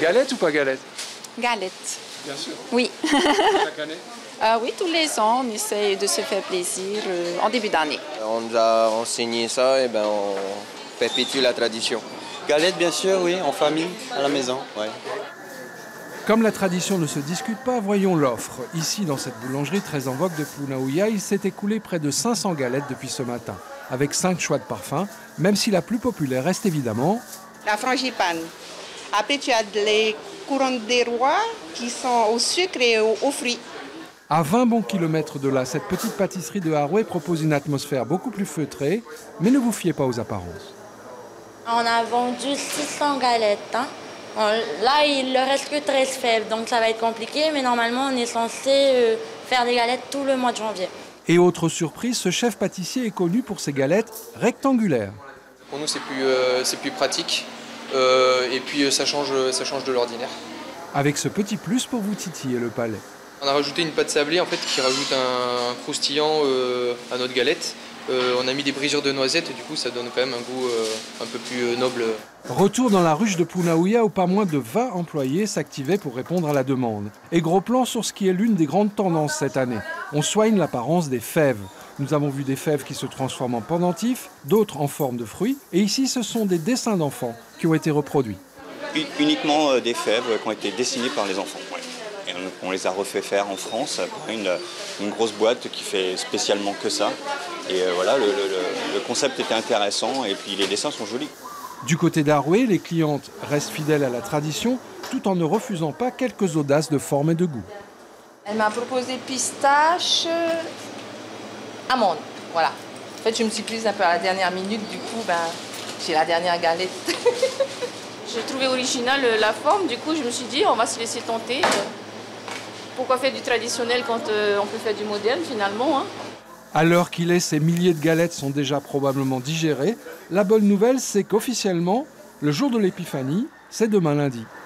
Galette ou pas galette? Galette. Bien sûr. Oui. Chaque année? Oui, tous les ans, on essaye de se faire plaisir en début d'année. On nous a enseigné ça et ben on perpétue la tradition. Galette, bien sûr, oui, en famille, à la maison. Ouais. Comme la tradition ne se discute pas, voyons l'offre. Ici, dans cette boulangerie très en vogue de Punaouia, il s'est écoulé près de 500 galettes depuis ce matin, avec 5 choix de parfums, même si la plus populaire reste évidemment la frangipane. Après, tu as les couronnes des rois qui sont au sucre et aux fruits. À 20 bons kilomètres de là, cette petite pâtisserie de Haroué propose une atmosphère beaucoup plus feutrée, mais ne vous fiez pas aux apparences. On a vendu 600 galettes. Hein. Là, il ne reste que 13 fèves, donc ça va être compliqué, mais normalement, on est censé faire des galettes tout le mois de janvier. Et autre surprise, ce chef pâtissier est connu pour ses galettes rectangulaires. Pour nous, c'est plus pratique et puis ça change de l'ordinaire. Avec ce petit plus pour vous titiller le palais. On a rajouté une pâte sablée en fait, qui rajoute un croustillant à notre galette. On a mis des brisures de noisettes et du coup ça donne quand même un goût un peu plus noble. Retour dans la ruche de Punaouia où pas moins de 20 employés s'activaient pour répondre à la demande. Et gros plan sur ce qui est l'une des grandes tendances cette année. On soigne l'apparence des fèves. Nous avons vu des fèves qui se transforment en pendentifs, d'autres en forme de fruits. Et ici, ce sont des dessins d'enfants qui ont été reproduits. Uniquement des fèves qui ont été dessinées par les enfants. Ouais. Et on les a refait faire en France par une grosse boîte qui fait spécialement que ça. Et voilà, le concept était intéressant et puis les dessins sont jolis. Du côté d'Haroué, les clientes restent fidèles à la tradition tout en ne refusant pas quelques audaces de forme et de goût. Elle m'a proposé pistache, amande. Voilà. En fait, je me suis prise un peu à la dernière minute, du coup, j'ai la dernière galette. J'ai trouvé original la forme, du coup, je me suis dit, on va se laisser tenter. Pourquoi faire du traditionnel quand on peut faire du moderne, finalement, hein? À l'heure qu'il est, ces milliers de galettes sont déjà probablement digérées. La bonne nouvelle, c'est qu'officiellement, le jour de l'épiphanie, c'est demain lundi.